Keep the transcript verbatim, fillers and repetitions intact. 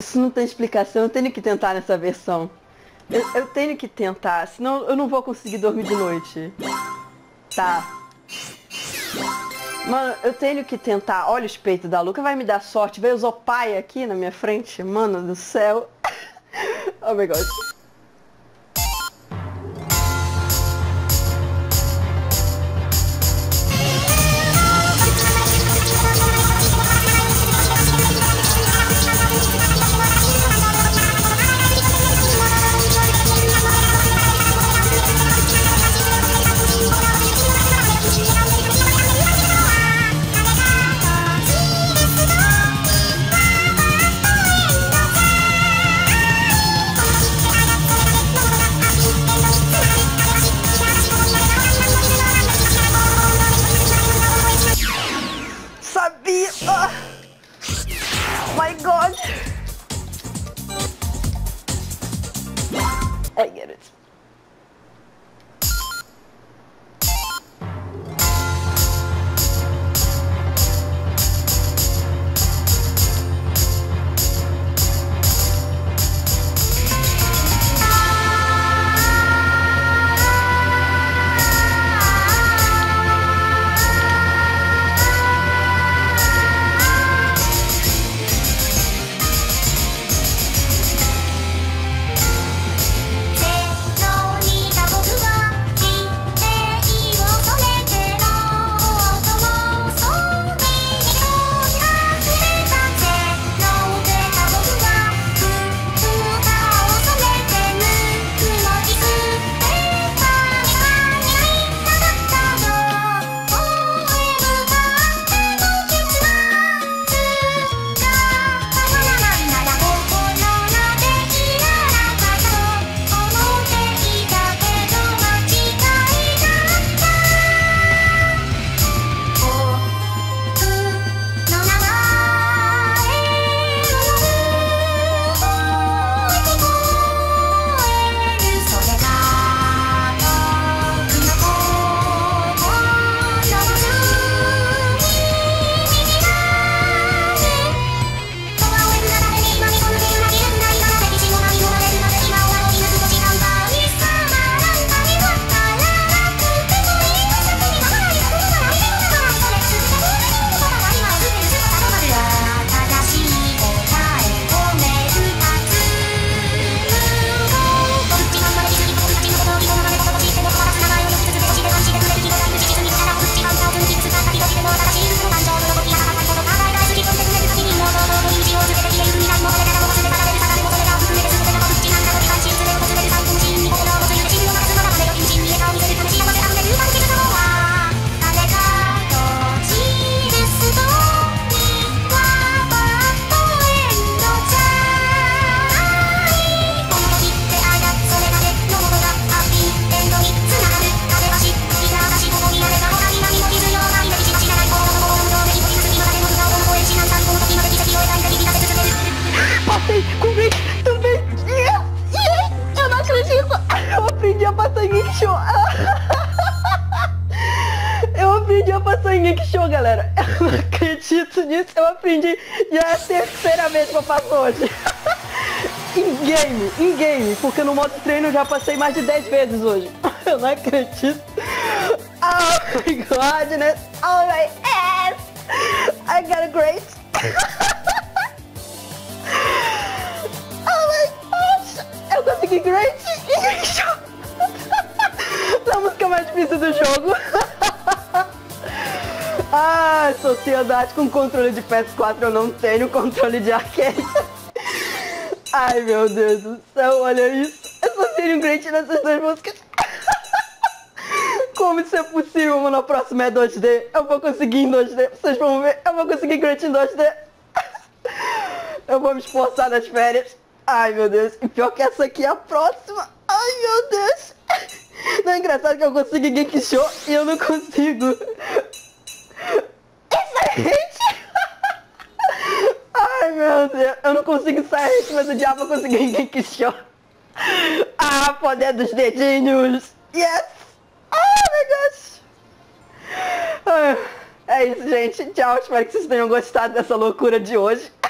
Isso não tem explicação, eu tenho que tentar nessa versão. Eu, eu tenho que tentar, senão eu não vou conseguir dormir de noite. Tá. Mano, eu tenho que tentar. Olha os peitos da Luca, vai me dar sorte. Veio o Zopai aqui na minha frente. Mano do céu. Oh my god. I get it. Passei com Grinch também. Yeah, yeah. Eu não acredito. Eu aprendi a passar em Gekishou. Eu aprendi a passar em Gekishou, galera. Eu não acredito nisso. Eu aprendi. Já é a terceira vez que eu faço hoje. Em game, em game. Porque no modo treino eu já passei mais de dez vezes hoje. Eu não acredito. Oh my godness. Oh my ass. I got a great. Oh my gosh. Eu consegui great. A música mais difícil do jogo. Ah, sociedade com controle de P S quatro eu não tenho, controle de arcade. Ai meu Deus do céu, olha isso. Eu só tenho um great nessas duas músicas. Como isso é possível, mano? A próxima é dois D. Eu vou conseguir em dois D. Vocês vão ver. Eu vou conseguir great em dois D. Eu vou me esforçar nas férias. Ai meu Deus. E pior que essa aqui é a próxima. Ai meu Deus. Não é engraçado que eu consigo Gekishou e eu não consigo. Excelente. Ai meu Deus. Eu não consigo sair, mas o diabo conseguiu Gekishou. Ah, poder dos dedinhos. Yes. Oh my gosh. É isso, gente. Tchau. Espero que vocês tenham gostado dessa loucura de hoje.